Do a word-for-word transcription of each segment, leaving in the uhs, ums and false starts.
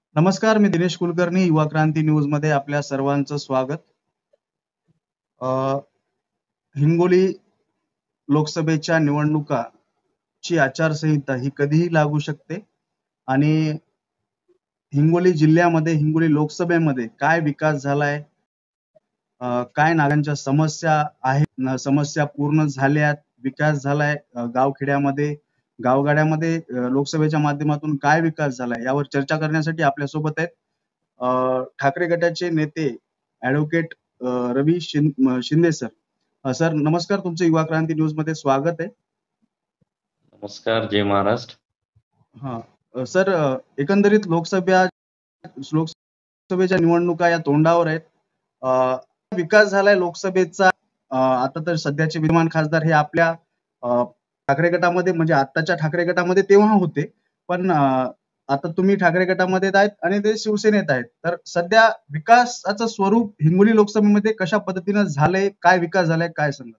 नमस्कार, मी दिनेश कुलकर्णी. युवा क्रांती न्यूज मध्ये आपल्या सर्वांचं स्वागत. अ, हिंगोली लोकसभेच्या निवडणुकाची आचारसंहिता ही कधीही लागू शकते आणि हिंगोली जिल्ह्यामध्ये, हिंगोली लोकसभेमध्ये काय विकास झालाय, अ, काय नागरिकांच्या समस्या आहेत, न- समस्या पूर्ण झाल्यात, विकास झालाय अ, गावखेड्यामध्ये, गावगाड्यामध्ये अ, लोकसभेच्या माध्यमातून काय विकास झालाय यावर चर्चा करण्यासाठी आपल्यासोबत आहेत अ, ठाकरे गटाचे नेते ऍडव्होकेट रवी शिं- म, शिंदे सर. अ, सर नमस्कार, तुमचं युवा क्रांती न्यूज मध्ये स्वागत आहे. नमस्कार, जय महाराष्ट्र. हा अ, सर, अ, एकंदरीत लोकसभा लोकसभेच्या निवडणुका या तोंडावर आहेत. अ, विकास झालाय लोकसभेचा. अ, आता तर सध्याचे विद्यमान खासदार हे आपल्या अ, ठाकरे गटामध्ये, म्हणजे आताच्या ठाकरे गटामध्ये तेव्हा होते, पण अ, आता तुम्ही ठाकरे गटामध्ये आहेत आणि ते शिवसेनेत आहेत. तर सध्या विकासाचं स्वरूप हिंगोली लोकसभेमध्ये कशा पद्धतीनं झालंय, काय विकास झालाय, काय सांगा?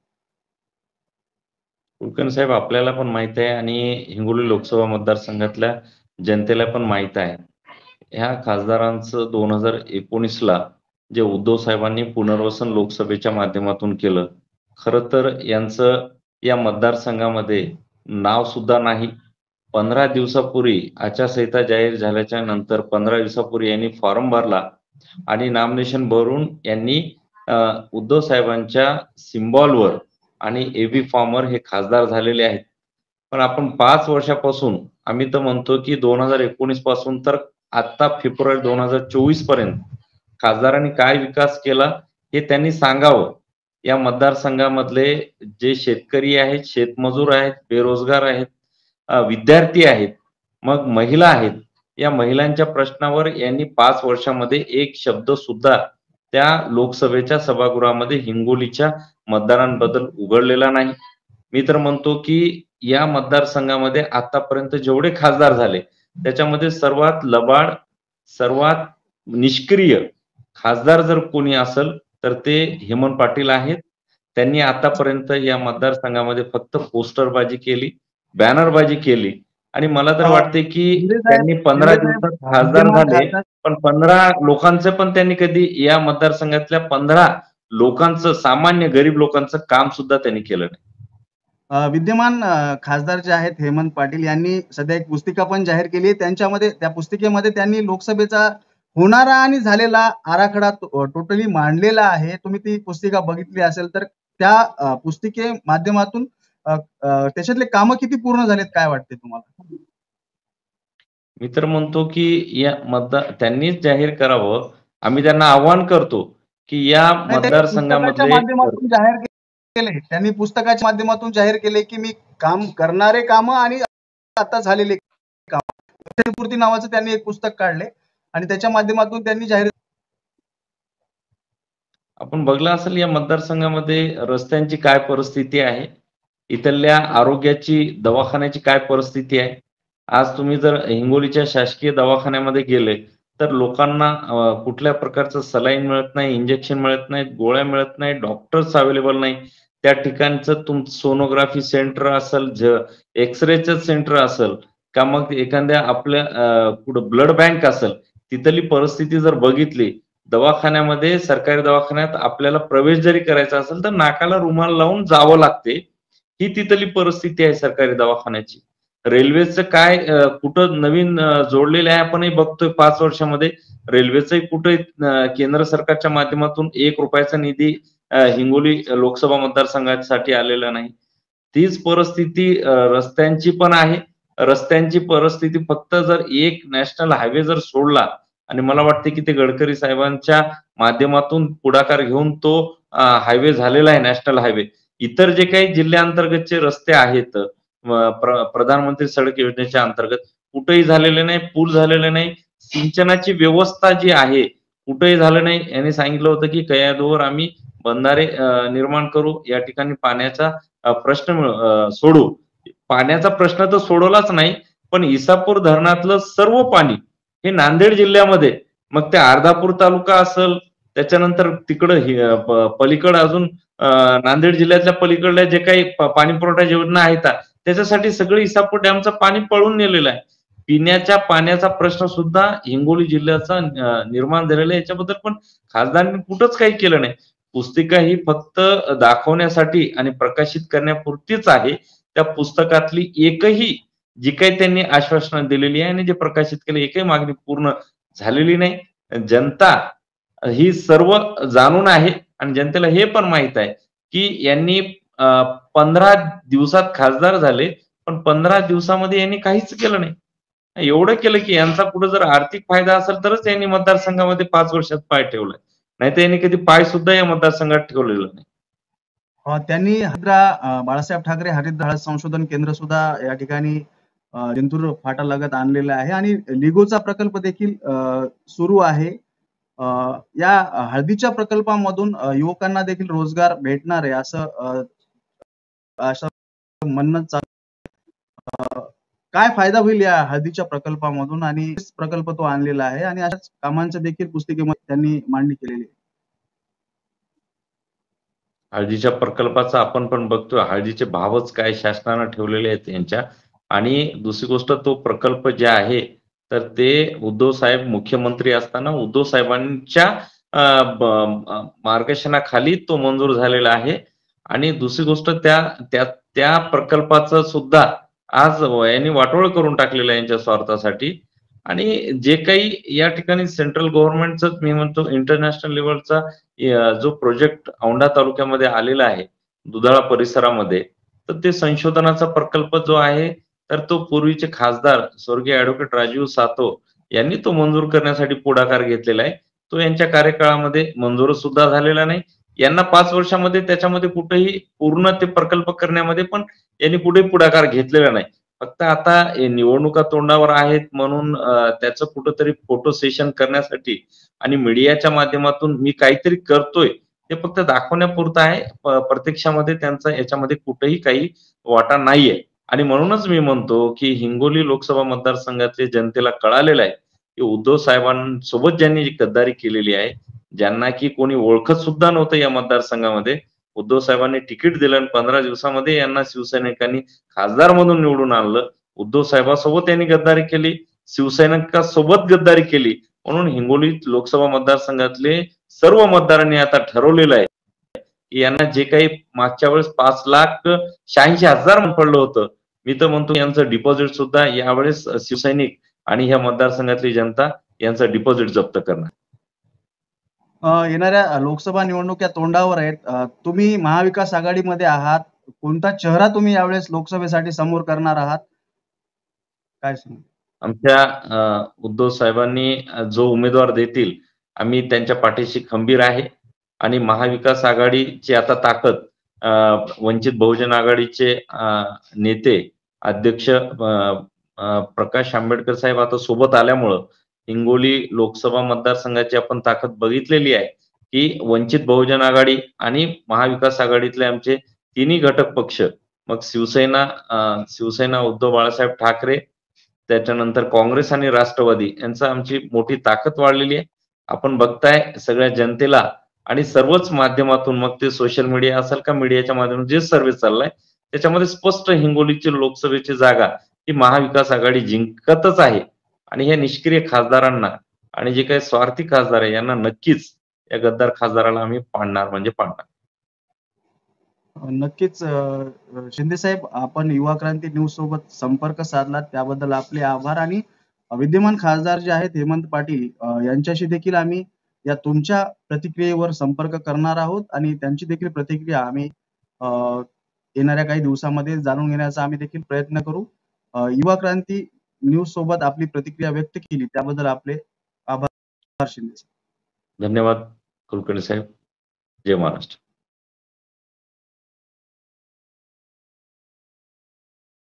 कुलकर्णी साहेब, आपल्याला पण माहित आहे आणि हिंगोली लोकसभा मतदारसंघातल्या जनतेला पण माहित आहे. ह्या खासदारांचं दोन हजार एकोणीस ला जे उद्धव साहेबांनी पुनर्वसन लोकसभेच्या माध्यमातून केलं, खरं तर यांचं या मतदारसंघामध्ये नाव सुद्धा नाही. पंधरा दिवसापूर्वी आचारसंहिता जाहीर झाल्याच्या नंतर पंधरा दिवसापूर्वी यांनी फॉर्म भरला आणि नॉमिनेशन भरून यांनी अ, उद्धव साहेबांच्या सिम्बॉलवर आणि एबी फॉर्मवर हे खासदार झालेले आहेत. पण आपण पाच वर्षापासून, आम्ही तर म्हणतो की दोन हजार एकोणीस पासून तर आता फेब्रुवारी दोन हजार चोवीस पर्यंत खासदारांनी काय विकास केला हे त्यांनी सांगावं. या मतदारसंघामधले जे शेतकरी आहेत, शेतमजूर आहेत, बेरोजगार आहेत, अ, विद्यार्थी आहेत, मग महिला आहेत, या महिलांच्या प्रश्नावर यांनी पाच वर्षामध्ये एक शब्द सुद्धा त्या लोकसभेच्या सभागृहामध्ये हिंगोलीच्या मतदारांबद्दल उघडलेला नाही. मी तर म्हणतो की या मतदारसंघामध्ये आतापर्यंत जेवढे खासदार झाले त्याच्यामध्ये सर्वात लबाड, सर्वात निष्क्रिय खासदार जर कोणी असेल तर ते हेमंत पाटील आहेत. त्यांनी आतापर्यंत या मतदारसंघामध्ये फक्त पोस्टरबाजी केली, बॅनरबाजी केली आणि मला तर अ, वाटते की शिंदे साहेब त्यांनी पंधरा शिंदे साहेब दिवसात अ, खासदार विद्यमान झाले, खासदार. पण पंधरा लोकांचं पण त्यांनी कधी या मतदारसंघातल्या पंधरा लोकांचं, सामान्य गरीब लोकांचं काम सुद्धा त्यांनी केलं नाही. अ, विद्यमान अ, खासदार जे आहेत हेमंत पाटील यांनी सध्या एक पुस्तिका पण जाहीर केली आहे. त्यांच्यामध्ये, त्या पुस्तिकेमध्ये त्यांनी लोकसभेचा होणारा आणि झालेला आराखडा टोटली मांडलेला आहे. तुम्ही ती पुस्तिका बघितली असेल तर त्या अ, पुस्तिके माध्यमातून अ, अ, त्याच्यातले कामं किती पूर्ण झालेत, काय वाटते तुम्हाला? मी तर म्हणतो की या मतदार त्यांनीच जाहीर करावं. आम्ही त्यांना आव्हान करतो की या नाही, त्यांनी पुस्तकाच्या मतदारसंघामध्ये माध्यमातून जाहीर केले. त्यांनी पुस्तकाच्या माध्यमातून जाहीर केले की मी काम करणारे कामं आणि आता झालेले काम, पूर्ती नावाचं त्यांनी एक पुस्तक काढले आणि त्याच्या माध्यमातून त्यांनी जाहीर. आपण बघलं असेल या मतदारसंघामध्ये रस्त्यांची काय परिस्थिती आहे, इथल्या आरोग्याची, दवाखान्याची काय परिस्थिती आहे. आज तुम्ही जर हिंगोलीच्या शासकीय दवाखान्यामध्ये गेले तर लोकांना अ, कुठल्या प्रकारचं सलाईन मिळत नाही, इंजेक्शन मिळत नाहीत, गोळ्या मिळत नाही, डॉक्टर्स अवेलेबल नाही. त्या ठिकाणचं तुमचं सोनोग्राफी सेंटर असेल, ज एक्सरेचं सेंटर असेल, का मग एखाद्या आपल्या अ, कुठं ब्लड बँक असेल, तिथली परिस्थिती जर बघितली, दवाखान्यामध्ये, सरकारी दवाखान्यात आपल्याला प्रवेश जरी करायचा असेल तर नाकाला रुमाल लावून जावं लागते. ही तिथली परिस्थिती आहे सरकारी दवाखान्याची. रेल्वेचं काय, अ, कुठं नवीन अ, जोडलेलं आहे आपणही बघतोय पाच वर्षामध्ये. रेल्वेचंही कुठे केंद्र सरकारच्या माध्यमातून एक रुपयाचा निधी अ, हिंगोली लोकसभा मतदारसंघासाठी आलेला नाही. तीच परिस्थिती अ, रस्त्यांची पण आहे. रस्त्यांची परिस्थिती फक्त जर एक नॅशनल हायवे जर सोडला, आणि मला वाटते की ते गडकरी साहेबांच्या माध्यमातून पुढाकार घेऊन तो अ, हायवे झालेला आहे, नॅशनल हायवे. इतर जे काही जिल्ह्यांतर्गतचे रस्ते आहेत, अ, प्र प्रधानमंत्री सडक योजनेच्या अंतर्गत कुठेही झालेले नाही, पूल झालेले नाही. सिंचनाची व्यवस्था जी आहे कुठेही झालं नाही. यांनी सांगितलं होतं की कयाधूवर आम्ही बंधारे अ, निर्माण करू, या ठिकाणी पाण्याचा अ, प्रश्न मिळ- अ, सोडू. पाण्याचा प्रश्न तर सोडवलाच नाही, पण इसापूर धरणातलं सर्व पाणी हे नांदेड जिल्ह्यामध्ये, मग ते अर्धापूर तालुका असेल, त्याच्यानंतर तिकडं हे, अ, प पलीकडं अजून अ, नांदेड जिल्ह्यातल्या पलीकडल्या जे काही प पाणी पुरवठा योजना आहेत, त्याच्यासाठी सगळं इसापूर डॅमचं पाणी पळून नेलेलं आहे. पिण्याच्या पाण्याचा प्रश्न सुद्धा हिंगोली जिल्ह्याचा निर्माण झालेला आहे. याच्याबद्दल पण खासदारांनी कुठंच काही केलं नाही. पुस्तिका ही फक्त दाखवण्यासाठी आणि प्रकाशित करण्यापुरतीच आहे. त्या पुस्तकातली एकही जी काही त्यांनी आश्वासनं दिलेली आहे आणि जे प्रकाशित केले एकही मागणी पूर्ण झालेली नाही. जनता ही सर्व जाणून आहे आणि जनतेला हे पण माहित आहे की यांनी पंधरा दिवसात खासदार झाले, पण पंधरा दिवसामध्ये यांनी काहीच केलं नाही. एवढं केलं की यांचा कुठं जर आर्थिक फायदा असेल तरच यांनी मतदारसंघामध्ये पाच वर्षात पाय ठेवलाय, नाही तर यांनी कधी पाय सुद्धा या मतदारसंघात ठेवलेलं नाही. त्यांनी हरिद्रा बाळासाहेब ठाकरे हरित हळद संशोधन केंद्र सुद्धा या ठिकाणी जिंतूर फाटालगत आणलेलं आहे आणि लिगोचा प्रकल्प देखील सुरू आहे. या हळदीच्या प्रकल्पामधून युवकांना देखील रोजगार भेटणार आहे असं असं म्हणणं चालू. काय फायदा होईल या हळदीच्या प्रकल्पामधून आणि प्रकल्प तो आणलेला आहे आणि अशाच कामांच्या देखील पुस्तिकेमध्ये त्यांनी मांडणी केलेली आहे. हळदीच्या प्रकल्पाचा आपण पण बघतोय, हळदीचे भावच काय शासनानं ठेवलेले आहेत यांच्या. आणि दुसरी गोष्ट, तो प्रकल्प जे आहे तर ते उद्धव साहेब मुख्यमंत्री असताना उद्धव साहेबांच्या मार्गदर्शनाखाली तो मंजूर झालेला आहे. आणि दुसरी गोष्ट, त्या त्या त्या प्रकल्पाचं सुद्धा आज यांनी वाटोळ करून टाकलेलं आहे यांच्या स्वार्थासाठी. आणि जे काही या ठिकाणी सेंट्रल गव्हर्नमेंटचं मी म्हणतो इंटरनॅशनल लेवलचा जो प्रोजेक्ट औंढा तालुक्यामध्ये आलेला आहे दुधाळा परिसरामध्ये, तर ते संशोधनाचा प्रकल्प जो आहे तर तो पूर्वीचे खासदार स्वर्गीय ऍडव्होकेट राजीव सातव यांनी तो मंजूर करण्यासाठी पुढाकार घेतलेला आहे. तो यांच्या कार्यकाळामध्ये मंजूर सुद्धा झालेला नाही. यांना पाच वर्षामध्ये त्याच्यामध्ये कुठेही पूर्ण ते प्रकल्प करण्यामध्ये पण यांनी कुठेही पुढाकार घेतलेला नाही. फक्त आता निवडणुका तोंडावर आहेत म्हणून त्याचं कुठंतरी फोटो सेशन करण्यासाठी आणि मीडियाच्या माध्यमातून मी काहीतरी करतोय ते फक्त दाखवण्यापुरतं आहे. प्रत्यक्षामध्ये त्यांचा याच्यामध्ये कुठेही काही वाटा नाहीये. आणि म्हणूनच मी म्हणतो की हिंगोली लोकसभा मतदारसंघातले जनतेला कळालेलं आहे की उद्धव साहेबांसोबत ज्यांनी गद्दारी केलेली आहे, ज्यांना की कोणी ओळखत सुद्धा नव्हतं या मतदारसंघामध्ये, उद्धव साहेबांनी तिकीट दिलं आणि पंधरा दिवसामध्ये यांना शिवसैनिकांनी खासदार म्हणून निवडून आणलं. उद्धव साहेबांसोबत यांनी गद्दारी केली, शिवसैनिकांसोबत गद्दारी केली. म्हणून हिंगोली लोकसभा मतदारसंघातले सर्व मतदारांनी आता ठरवलेलं आहे की यांना जे काही मागच्या वेळेस पाच लाख शहाऐंशी हजार पडलं होतं, मी तर म्हणतो यांचं डिपॉझिट सुद्धा यावेळेस शिवसैनिक आणि ह्या मतदारसंघातली जनता यांचं डिपॉझिट जप्त करणार. येणाऱ्या लोकसभा निवडणुका तोंडावर आहेत. तुम्ही महाविकास आघाडीमध्ये आहात, कोणता चेहरा तुम्ही यावेळेस लोकसभेसाठी समोर करणार आहात, काय सांग? आमच्या उद्धव साहेबांनी जो उमेदवार देतील आम्ही त्यांच्या पाठीशी खंबीर आहे. आणि महाविकास आघाडीची आता ताकद, वंचित बहुजन आघाडीचे नेते अध्यक्ष प्रकाश आंबेडकर साहेब आता सोबत आल्यामुळं हिंगोली लोकसभा मतदारसंघाची आपण ताकद बघितलेली आहे की वंचित बहुजन आघाडी आणि महाविकास आघाडीतले आमचे तिन्ही घटक पक्ष, मग शिवसेना शिवसेना उद्धव बाळासाहेब ठाकरे, त्याच्यानंतर काँग्रेस आणि राष्ट्रवादी यांचं आमची मोठी ताकद वाढलेली आहे. आपण बघताय सगळ्या जनतेला आणि सर्वच माध्यमातून, मग ते सोशल मीडिया असेल का मीडियाच्या माध्यमातून जे सर्वे चाललाय त्याच्यामध्ये स्पष्ट हिंगोलीची लोकसभेची जागा ही महाविकास आघाडी जिंकतच आहे. आणि ह्या निष्क्रिय खासदारांना आणि जे काही स्वार्थी खासदार आहे यांना नक्कीच या गद्दार खासदाराला आम्ही पाडणार म्हणजे पाडणार. नक्कीच शिंदे साहेब, आपण युवा क्रांती न्यूज सोबत संपर्क साधलात त्याबद्दल आपले आभार. आणि विद्यमान खासदार जे आहेत हेमंत पाटील यांच्याशी देखील आम्ही या तुमच्या प्रतिक्रियेवर संपर्क करणार आहोत आणि त्यांची देखील प्रतिक्रिया आम्ही येणाऱ्या काही दिवसामध्ये जाणून घेण्याचा आम्ही देखील प्रयत्न करू. युवा क्रांती न्यूज सोबत आपली प्रतिक्रिया व्यक्त केली त्याबद्दल आपले आभार शिंदे साहेब. धन्यवाद कुलकर्णी साहेब. जय महाराष्ट्र.